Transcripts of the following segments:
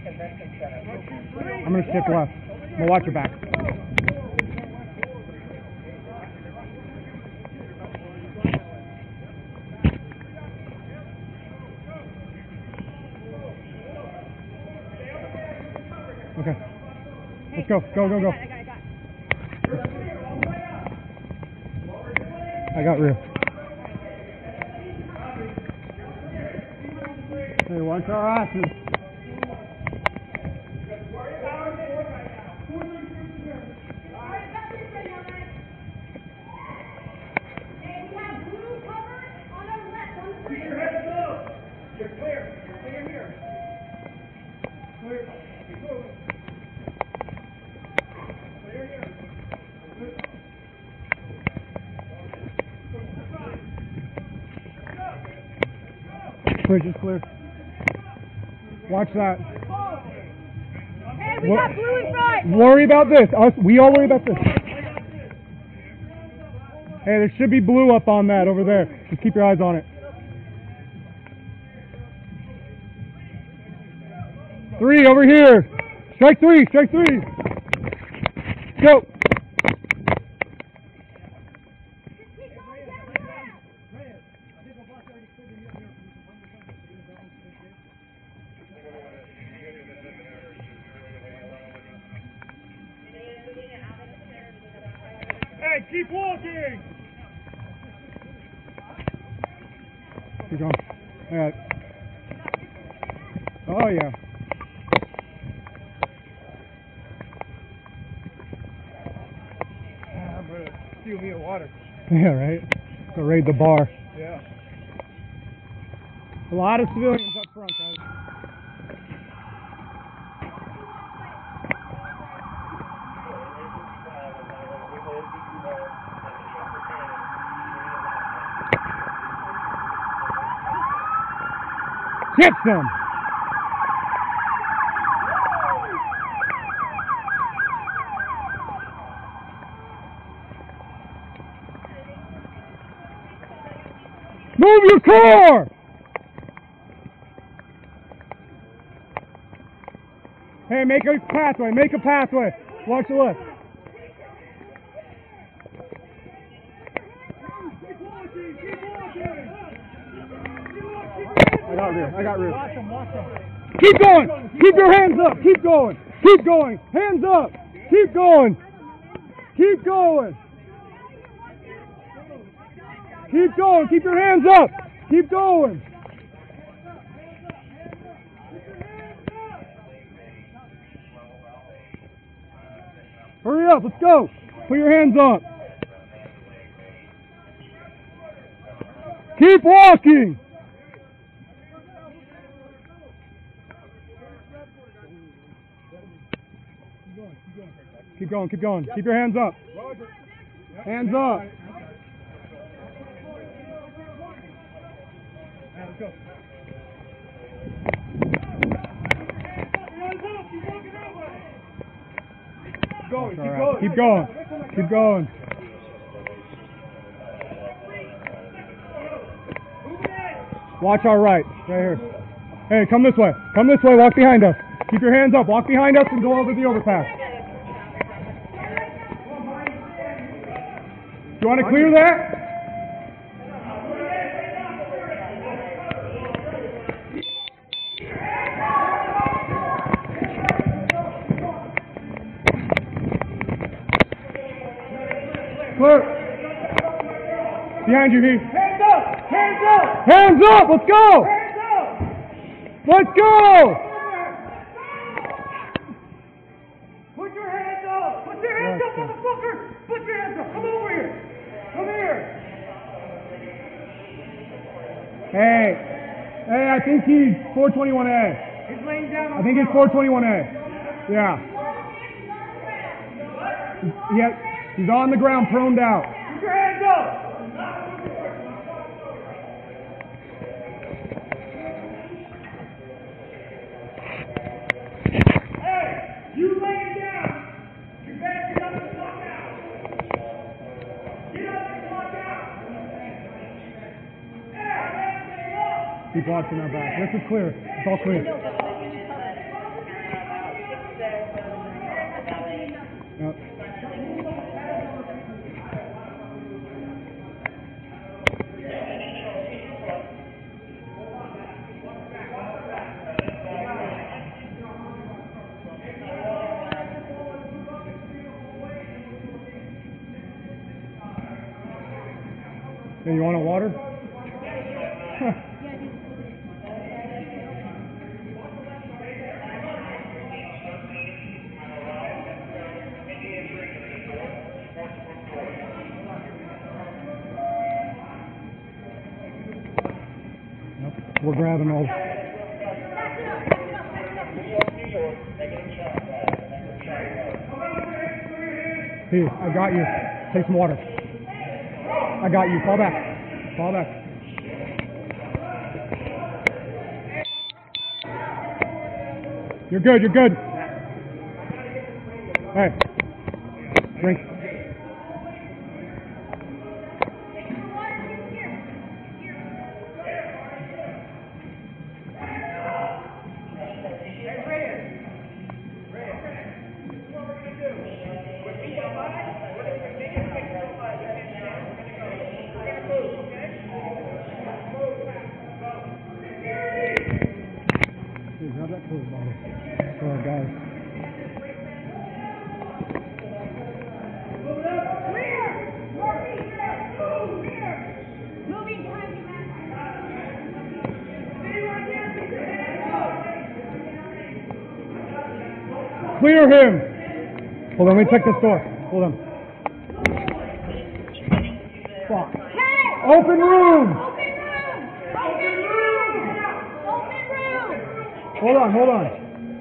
I'm going to shift left. I'm going to watch your back. Okay. Let's go. Go. I got real. Hey, watch our asses. Bridge is clear. Watch that. Hey, we got blue in front. Worry about this. We all worry about this. Hey, there should be blue up on that over there. Just keep your eyes on it. 3 over here. Strike 3. Go. Hey, keep walking! Keep going. All right. Oh, yeah. I'm going to steal me a water. Yeah, right? Go raid the bar. Yeah. A lot of civilians up front, guys. Hit them! Move your core! Hey, make a pathway. Watch the left. I got rear. Watch him. Keep going. Keep your hands up. Keep going. Hands up. Keep going. Keep your hands up. Keep going. Hurry up. Let's go. Put your hands up. Keep walking. Keep going. Keep your hands up. Hands up. Let's go. Keep going. Watch our right here. Hey, come this way. Walk behind us. Keep your hands up. Walk behind us and go over the overpass. Do you want to clear that? Clear. Behind you, Heath. Hands up! Let's go! Let's go! Put your hands up, motherfucker! Put your hands up! Come over here! Hey, I think he's 421A. He's laying down on I think he's 421A. Yeah. He's on the ground, proned out. Put your hands up! Hey, you laying down! You better get up and walk out! Get up and walk out! Keep watching our back. This is clear. It's all clear. Yep. Hey, you want a water? We're grabbing all. Hey, I got you. Take some water. I got you. Fall back. Fall back. You're good. You're good. Hey, drink. Hey, grab that Coke bottle. For our guys. Clear him! Hold on, let me check this door. Hold on. Fuck. Hey! Open room! Open room! Open room! Open room! Hold on, hold on.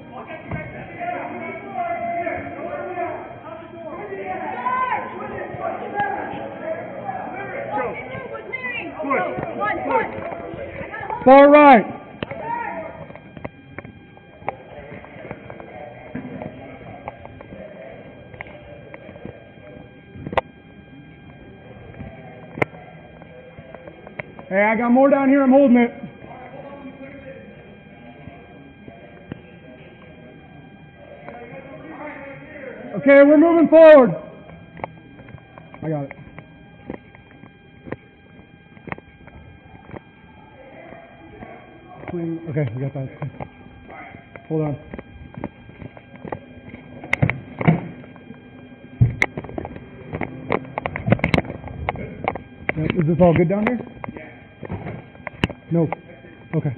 Far right. Hey, I got more down here. I'm holding it. Okay, we're moving forward. I got it. Okay, we got that. Hold on. Is this all good down here? No. Okay.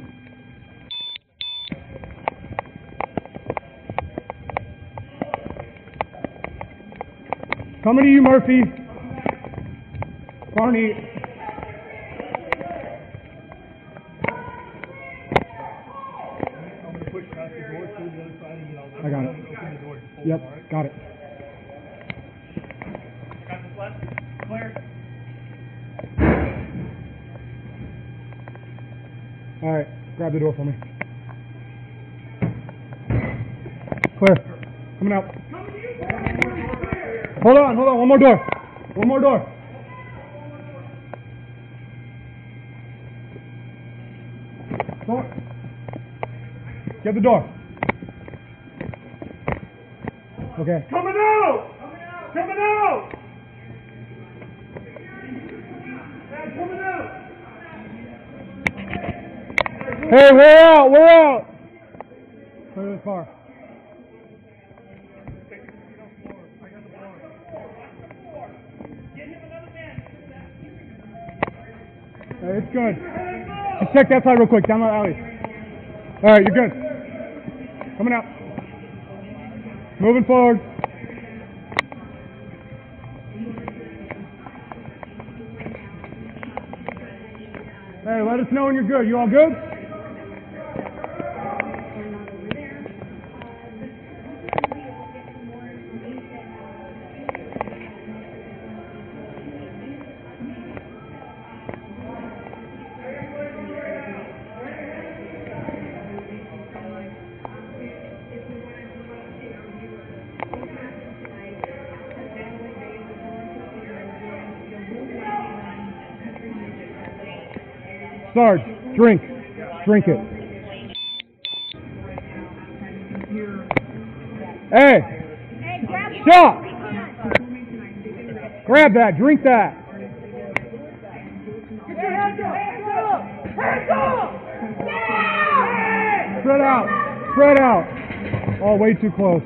Coming to you, Murphy. Barney. I got it. Yep, got it. Got the flash? Clear. All right, grab the door for me. Clear. Coming out. Hold on, one more door. One more door. Door. Get the door. Okay. Coming out! Coming out! Coming out! Hey, we're out, we're out. Clear this car. Hey, it's good. Just check that side real quick, down the alley. All right, you're good. Coming out. Moving forward. Hey, let us know when you're good. You all good? Sarge, drink. Drink it. Hey! Hey, grab Stop! Grab that. Drink that. Get your hands up! Hands up! Hands up! Yeah! Spread out. Spread out. Oh, way too close.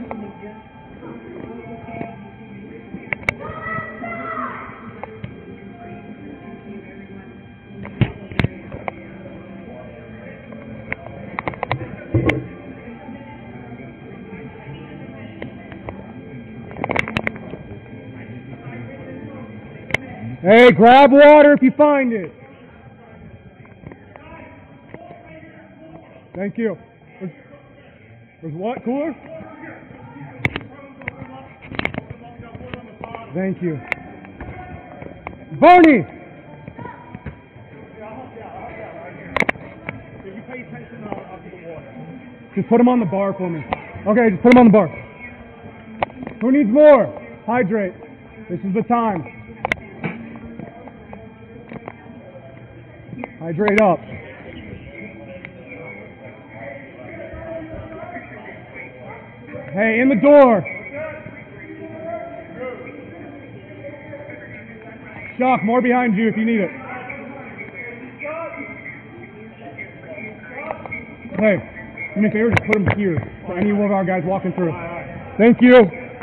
Hey, grab water if you find it. Thank you. There's what? Cooler? Thank you. Barney! Just put him on the bar for me. Okay, just put him on the bar. Who needs more? Hydrate. This is the time. Hydrate up. Hey, in the door. Shock, more behind you if you need it. Hey, do me a favor, just put him here for any of our guys walking through. Thank you.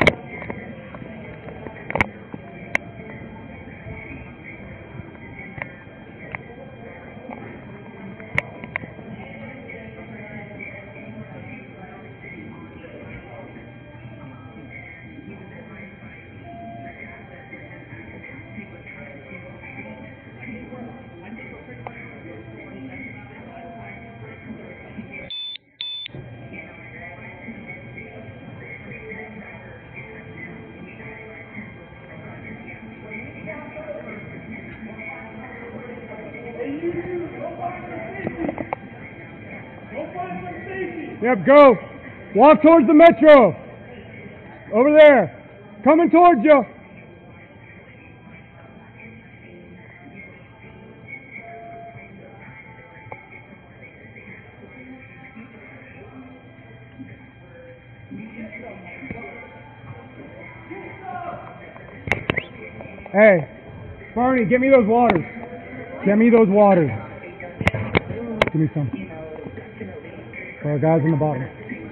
Yep, go. Walk towards the metro. Over there. Coming towards you. Hey, Barney, get me those waters. Get me those waters. Give me some. For our guys in the bottom.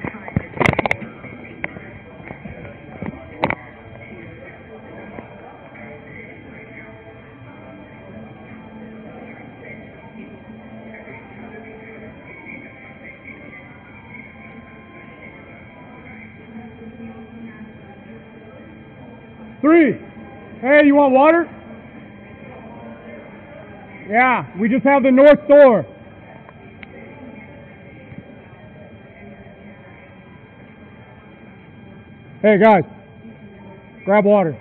Three. Hey, you want water? Yeah, we just have the north door. Hey guys, grab water.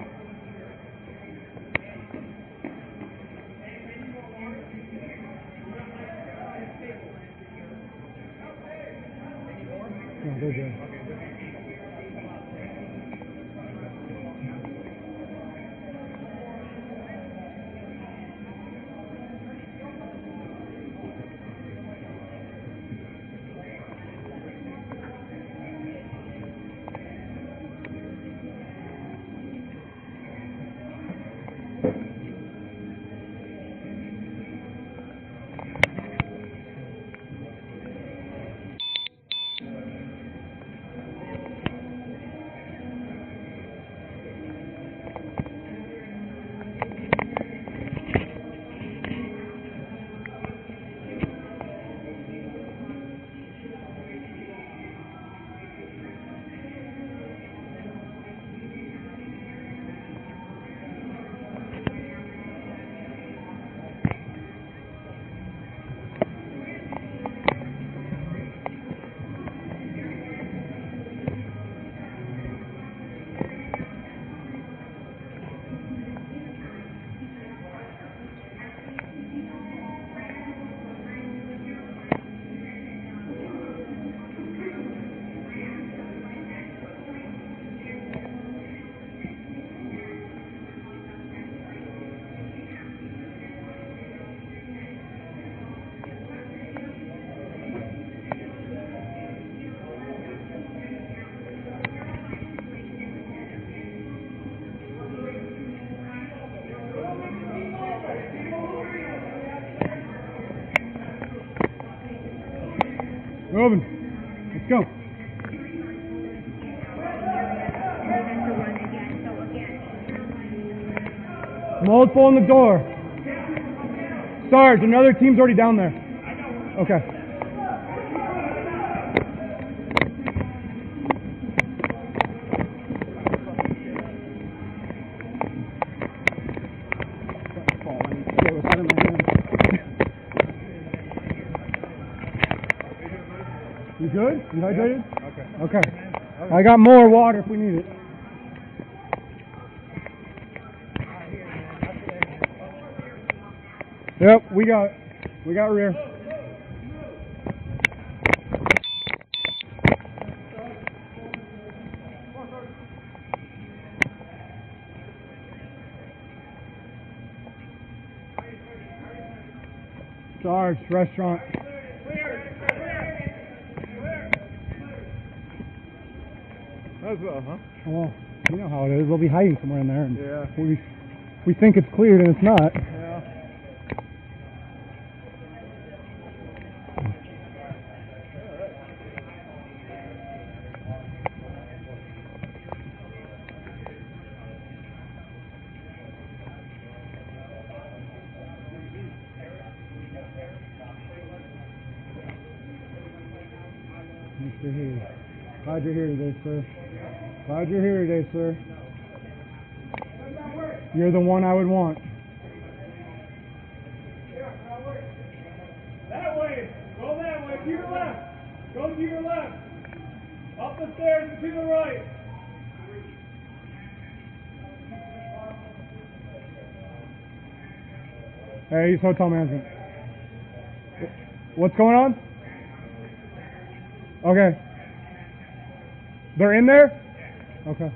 No, they're good. Moving. Let's go. Multiple in the door. Sarge, another team's already down there. Okay. You good? You hydrated? Okay. I got more water if we need it. Yep, we got rear. Sarge, restaurant. As well, huh? Well, you know how it is. They'll be hiding somewhere in there, and Yeah. we think it's cleared, and it's not. Yeah. Mr. Healy. Glad you're here today, sir. Glad you're here today, sir. You're the one I would want. That way. Go that way. To your left. Go to your left. Up the stairs and to the right. Hey, he's hotel management. What's going on? Okay. They're in there? Okay.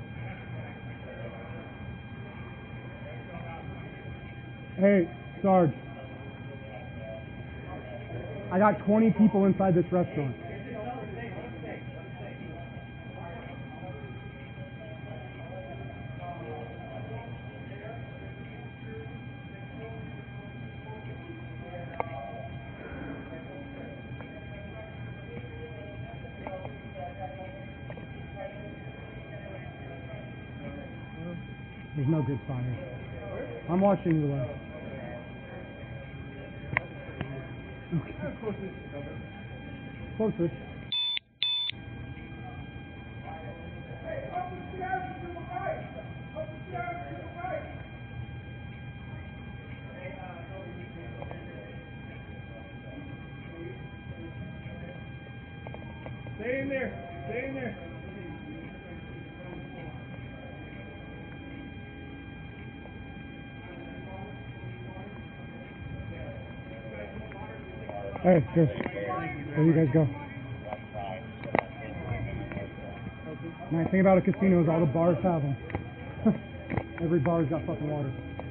Hey, Sarge. I got 20 people inside this restaurant. There's no good spot here. I'm watching you left. Okay. Closer. Stay in there. Stay in there. Hey, good. There you guys go. Nice thing about a casino is all the bars have them. Every bar's got fucking water.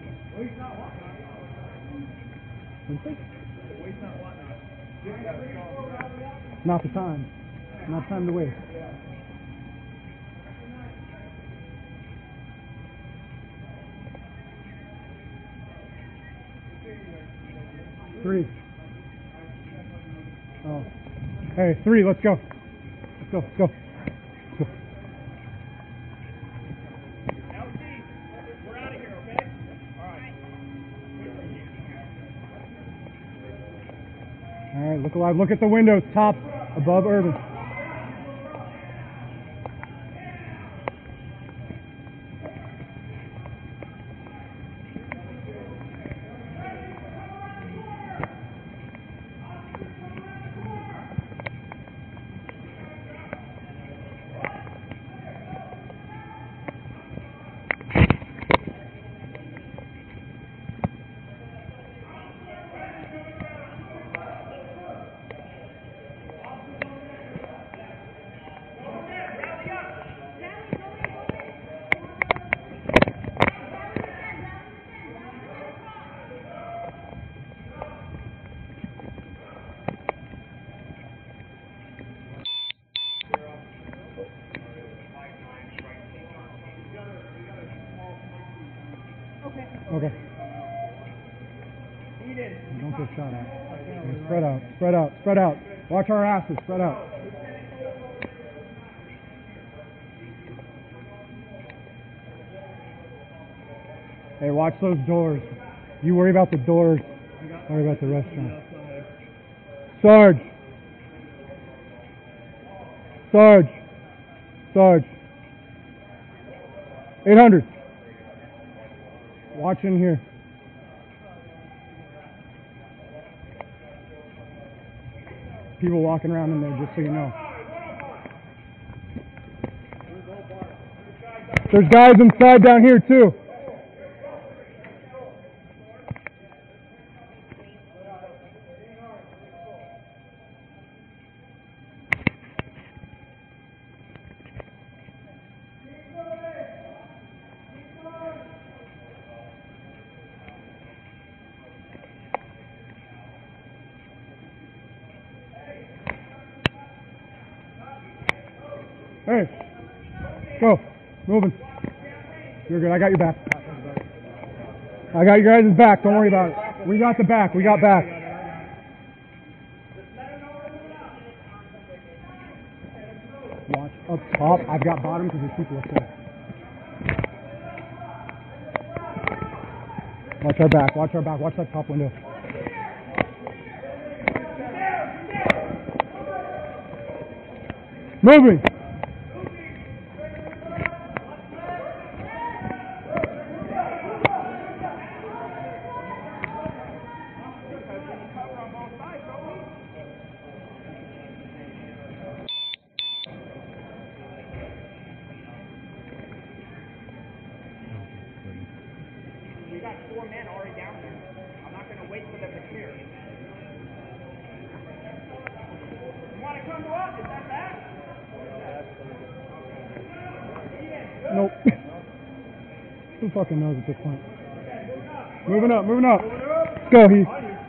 Not the time. Not time to waste. Three. Oh. Hey, three, let's go. Let's go, let's go. Let's go. LT, we're out of here, okay? All right. All right, look alive. Look at the windows, top, above Urban. Okay. Don't get shot at. Okay, spread out, spread out, spread out. Watch our asses. Spread out. Hey, watch those doors. You worry about the doors. Worry about the restaurant. Sarge. Sarge. Sarge. 800. Watch in here. People walking around in there, just so you know. There's guys inside down here too. Hey, go, moving. You're good. I got your back. I got you guys' back. Don't worry about it. We got the back. We got back. Watch up top. I've got bottom because there's people up there. Watch our back. Watch our back. Watch that top window. Moving. We got 4 men already down there. I'm not going to wait for them to clear. You want to come to us? Is that bad? Nope. Who fucking knows at this point? Moving up, moving up. Let's go, Heath.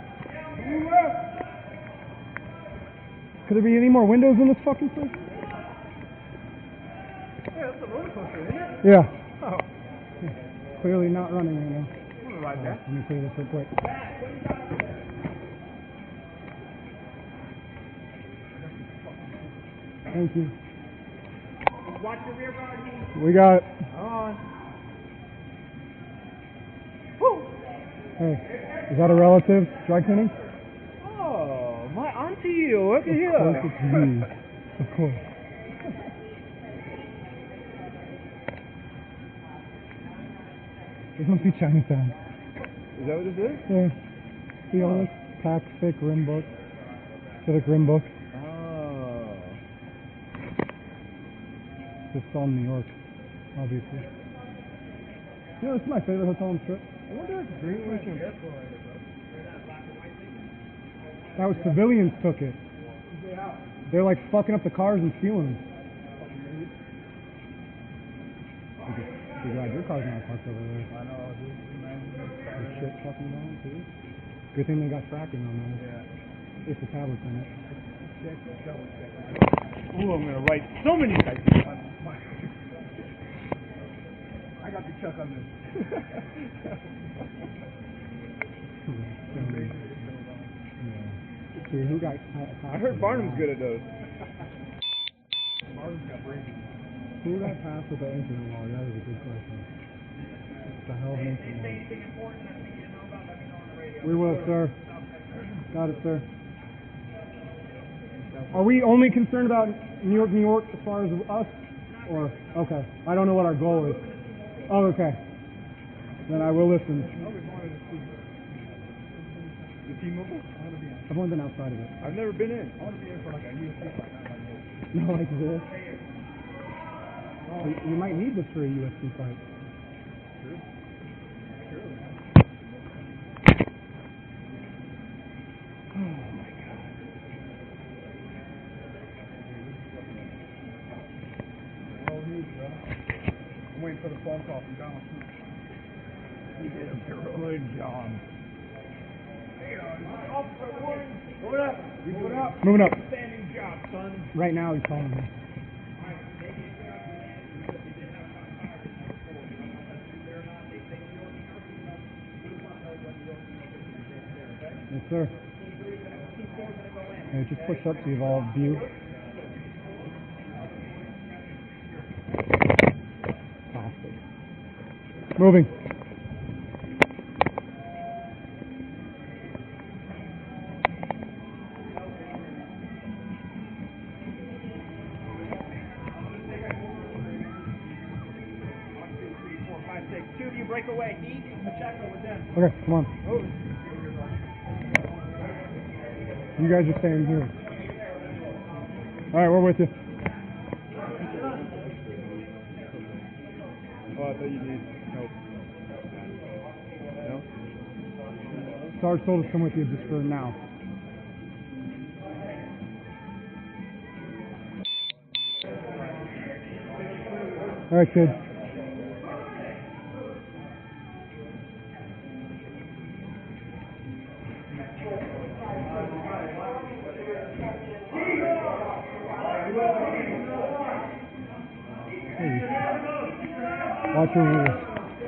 Could there be any more windows in this fucking place? Yeah, that's a roller coaster, isn't it? Yeah. Oh. Clearly not running right now. I'm gonna ride that. Let me clear this real quick. Thank you. Watch your rear guard. We got it. On. Hey, is that a relative? Dry cleaning? Oh, my auntie, look at Of here. course it's you. Of course. This must be Chinatown. Is that what this is? Yeah. See all this? Pacific Rim Book. Civic Rim Book. Oh. This is all New York, obviously. You know, this is my favorite hotel on the strip. I wonder if Greenwich and... That was civilians took it. They're like fucking up the cars and stealing them. Be glad your car's not parked over there. I know, dude. There's shit fucking down too. Good thing they got tracking on those. Yeah. If the tablet's in it. Check, double check. Ooh, I'm gonna write so many types. I got the chuck on this. See, who got I heard Barnum's good at those. Who got passed with the incident log? That is a good question. What the hell of an incident log? We will, sir. Got it, sir. Are we only concerned about New York as far as us? Or, okay. I don't know what our goal is. Oh, okay. Then I will listen. The T-Mobile? I've only been outside of it. I've never been in. I want to be in for like a UFC fight. No, like this. You might need this for a UFC fight. True. True. Oh my god. I'm waiting for the phone call from Donald Trump. He did a good job. Moving up. Moving up. Moving up. Standing job, son. Right now he's calling me. Yes, sir. Okay, just push up to evolve view. Plastic. Moving. Two of you break away. Heat and Pacheco with them. Okay, come on. You guys are staying here. Alright, we're with you. Oh, I thought you need help. No? Sarge told us to come with you just for now. Alright, kids. Watch your rules.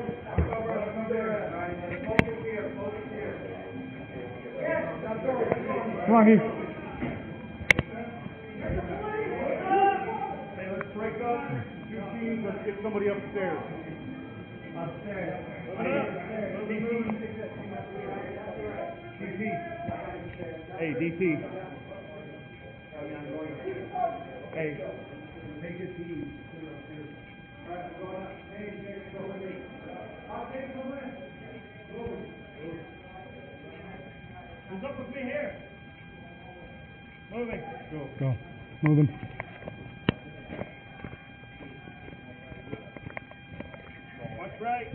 Come on, Heath. Hey, let's break up. Two teams, let's get somebody upstairs. Hey, DT. Hey, take your team. Who's up with me here? Moving. Go. Moving. Watch right.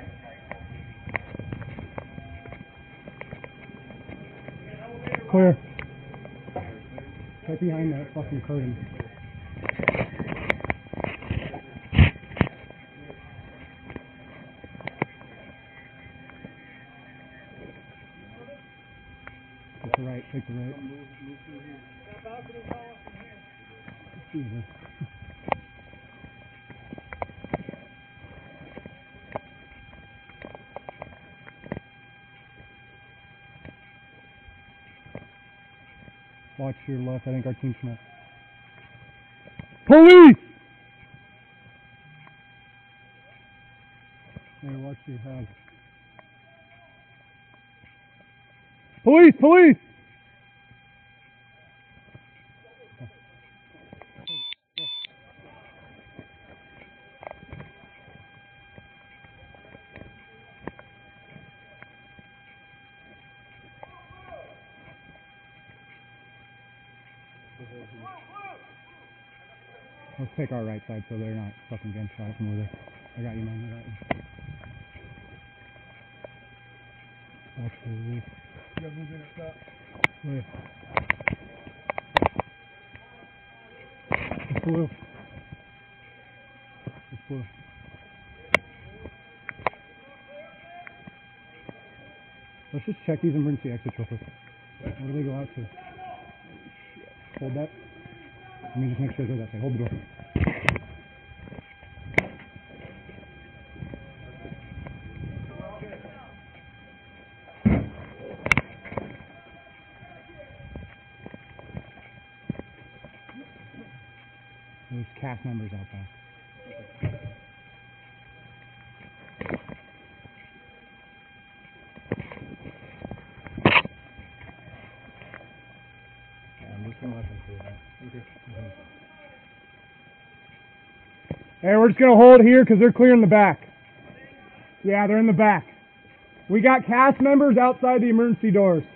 Clear. Right behind that fucking curtain. Take the right, take the right. Jesus. Watch your left, I think our team's met. Police! Hey, watch your head. Police! Police! Let's take our right side so they're not fucking getting shot from over there. I got you, man. I got you. Watch the roof. You gotta move in at top. Where? It's blue. It's blue. Let's just check these emergency exits real quick. Where do they go out to? Hold that. Let me just make sure it goes that side. Hold the door. There's cast members out back. Hey, we're just going to hold here because they're clearing the back. Yeah, they're in the back. We got cast members outside the emergency doors.